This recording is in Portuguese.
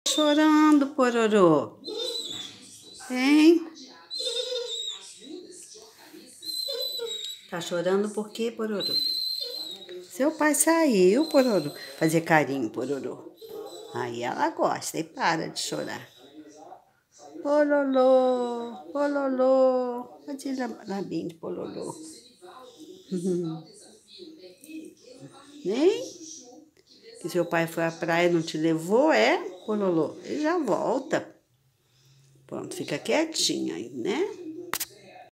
Chorando, Pororô. Hein? Tá chorando por quê, Pororô? Seu pai saiu, Pororô. Fazer carinho, Pororô. Aí ela gosta e para de chorar. Pololô, pololô. Pode ir lá bem de pololô. Nem? Que seu pai foi à praia e não te levou, é, pololô? Ele já volta. Pronto, fica quietinha aí, né?